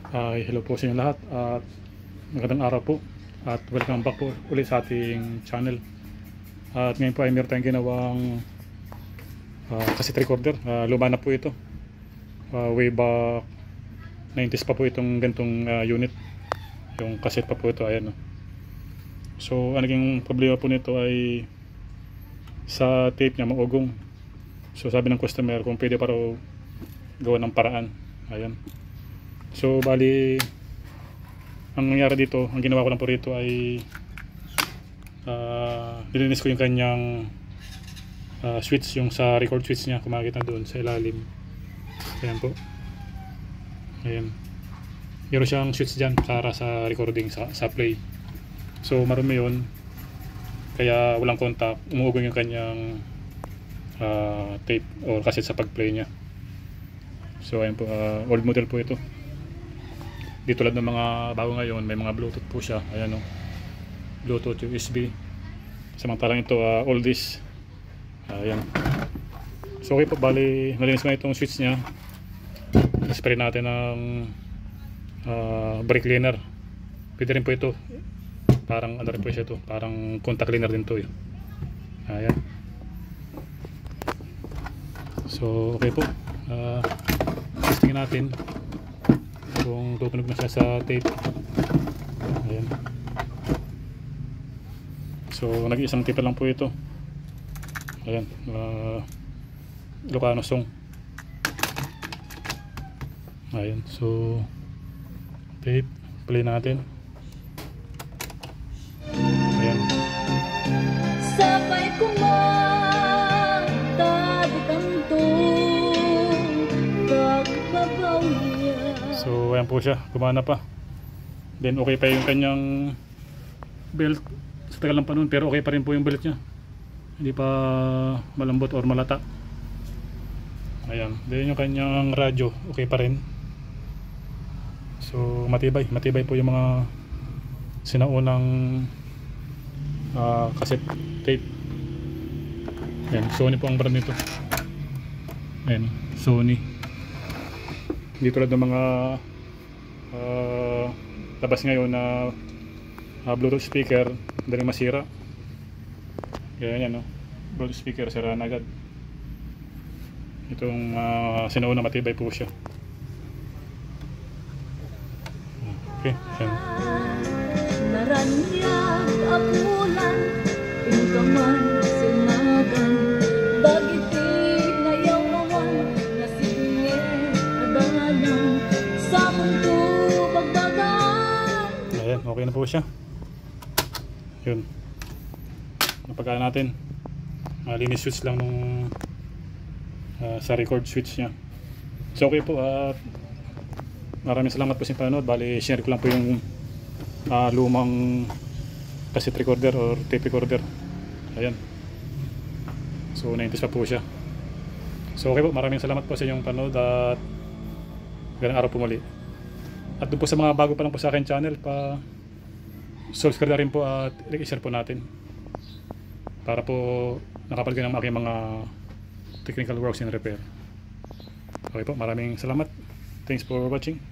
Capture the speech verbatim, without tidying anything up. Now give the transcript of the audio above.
Ay, hello po sa inyo lahat at magandang araw po at welcome back po ulit sa ating channel. At ngayon po ay meron tayong ginawang uh, cassette recorder. Uh, luma na po ito. Uh, way back nineties pa po itong gantong uh, unit. Yung cassette pa po ito, ayan. No? So, ang naging problema po nito ay sa tape niya maugong. So, sabi ng customer kung pwede pa raw gawa ng paraan. Ayan. So bali ang nangyari dito, ang ginawa ko lang po rito ay uh, nilinis ko yung kanyang uh, switch, yung sa record switch niya, kung makikita doon sa ilalim. Ayan po. Ayan. Meron siyang switch dyan para sa recording, sa, sa play. So marumi yun, kaya walang contact, umuugong yung kanyang uh, tape or cassette sa pag-play niya. So ayan po, uh, old model po ito. Di tulad ng mga bago ngayon, may mga Bluetooth po siya. Ayan o, Bluetooth, U S B. Samantalang ito, uh, oldies. Ayan. So okay po, bali nalinis ko na itong switch nya. Spray natin ng uh, brake cleaner. Pwede rin po ito, parang ano rin po siya ito, parang contact cleaner din to eh. Ayan. So okay po, uh, testingin natin kung tutunog na siya sa tape. Ayan. So nag-iisang tape lang po ito. Ayan, uh, Lucano song. Ayan, so tape, play natin. Ayan. Sabay kumanta di kanto pagbabawian. So ayan po siya, gumana pa. Then okay pa yung kanyang belt sa tagal ng panahon, pero okay pa rin po yung belt nya, hindi pa malambot or malata. Ayan, then yung kanyang radyo okay pa rin. So matibay, matibay po yung mga sinaunang uh, cassette tape. Ayan, Sony po ang brand nito. Ayan, Sony. Hindi tulad ng mga uh, labas ngayon na uh, Bluetooth speaker, madaling masira. Kaya yan, no? Bluetooth speaker, sira na agad. Itong uh, sinauna matibay po siya. Okay, yan. Naranyag apulan ingkaman sinagan bagiti ngayaw awan nasinge adalan sa mundo bagbagan. Ayan, okay na po siya. Yun, napagkaan natin. uh, linis switch lang nung uh, sa record switch nya. So okay po, at uh, maraming salamat po sa panonood. Bali share ko lang po yung uh, lumang cassette recorder or tape recorder. Ayan, so nineties pa po siya. So okay po, maraming salamat po sa inyong panonood at ganang araw po muli. At doon po sa mga bago pa lang po sa akin channel, pa subscribe na rin po at i-share po natin para po nakapalagay ng aking mga technical works in repair. Okay po, maraming salamat. Thanks for watching.